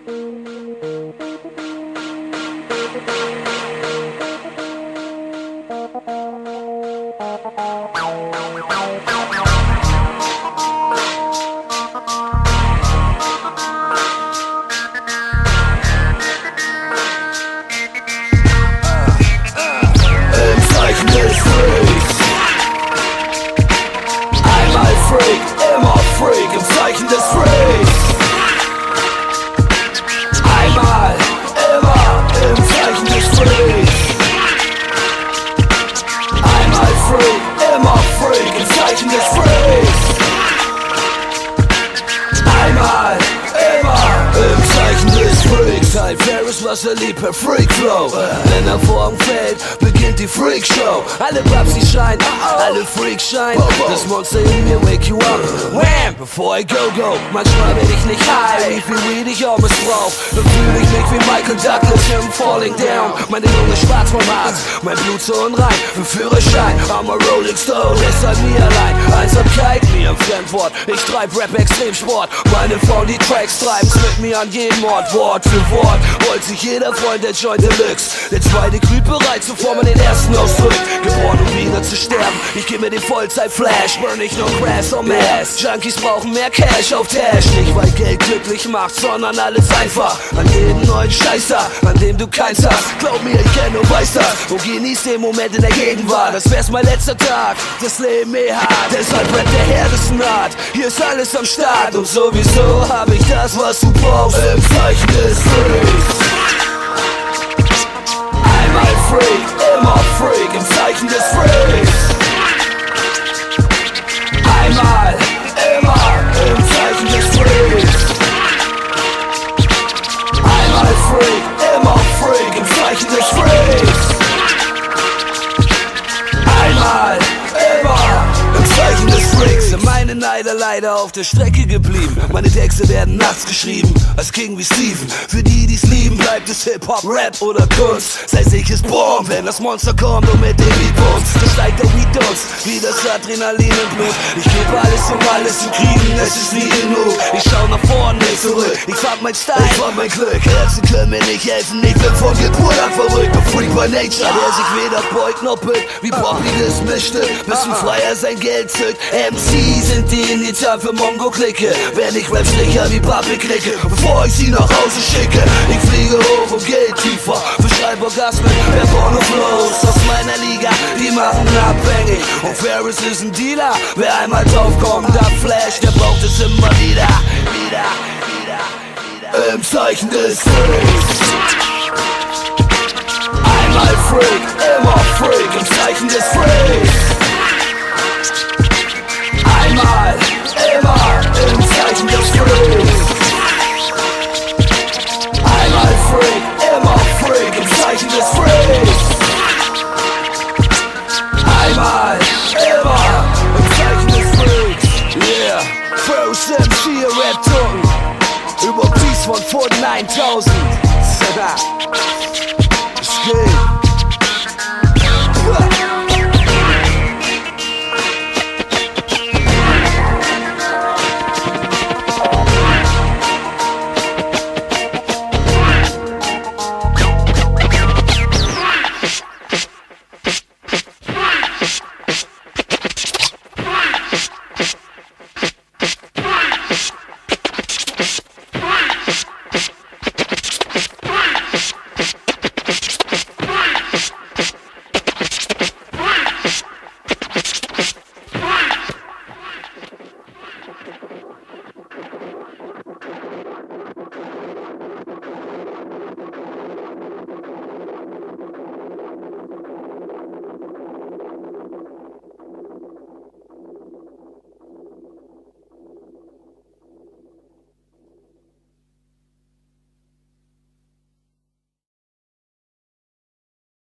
Immer Freak, im Zeichen des Freaks. Einmal, immer, im Zeichen des Freaks. Einmal Freak, immer Freak, im Zeichen des Freaks. Einmal, immer, im Zeichen des Freaks. Ty Ferris, was lieb per Freak Flow. Wenn er vorm Feld beginnt die Freak Show. Alle Babs, die schreien, alle Freaks scheinen. Das Monster in mir, wake you up. Wham! Bevor ich go. Manchmal bin ich nicht high, wie viel Weed ich auch missbrauch. Dann fühl ich mich wie Michael Douglas im Falling Down. Meine Lunge schwarz vom Herz, mein Blut so unrein. Für Führerschein, I'm a Rolling Stone, deshalb nie allein. Einsamkeit, mir im Fremdwort. Ich treib Rap Extremsport. Meine Frauen, die Tracks treiben's mit mir an jedem Ort. Wort für Wort, holt sich jeder Freund der Joint Deluxe. Der zweite glüht bereit, bevor man den ersten ausdrückt. Geboren, um wieder zu sterben. Ich geb mir den Vollzeit-Flash, burn nicht nur Grass or Mass. Junkies brauchen mehr Cash auf Tash. Nicht weil Geld glücklich macht, sondern alles einfach. An jeden neuen Scheißer, an dem du keins hast. Glaub mir, ich kenn und weiß das. Und genieß den Moment in der Gegenwart. Das wär's mein letzter Tag, das Leben hart. Deshalb brennt der härtesten Art. Hier ist alles am Start. Und sowieso hab ich das, was du brauchst. Im Zeichen des Freaks. Einmal Freak, immer Freak, im Zeichen des Freaks. Einmal, immer, im Zeichen des Freaks. Einmal Freak, immer Freak, im Zeichen des Freaks. Einmal, immer, im Zeichen des Freaks. Sind meine Neider leider auf der Strecke geblieben. Meine Texte werden nachts geschrieben, als King wie Steven. Für die, die's lieben, bleibt es Hip-Hop, Rap oder Kunst. Sei sicher, Boom, wenn das Monster kommt und mit dem Beat bumst. So steigt der Beat uns, wie das Adrenalin im Blut. Ich gebe alles, um alles zu kriegen, es ist nie genug. Ich schau nach vorne, nicht zurück, ich fand mein Style, ich fand mein Glück. Ärzte können mir nicht helfen, ich bin von Geburt an verrückt. Ein Freak by Nature, der sich weder beugt noch bückt. Wie Bobby das mischte, bis ein Freier sein Geld zückt. MC sind die Initial für Mongo-Klicke. Wenn ich Rap schlicher wie Pappe knicke, bevor ich sie nach Hause schicke. Ich fliege hoch und gehe tiefer, verschreib Orgasmen, wer Porno-Flows aus meiner Liga, die machen abhängig. Und Ferris ist ein Dealer, wer einmal draufkommt, da Flash, der braucht es immer wieder. Im Zeichen des Freaks. Einmal Freak, immer Freak, im Zeichen des Freaks. Einmal, immer, im Zeichen des Freaks. Einmal Freak, immer Freak, im Zeichen des Freaks. Einmal, immer, im Zeichen des Freaks. Yeah, Ferris MC, Rap-Token. Über Beats von vor 9000. Es geht.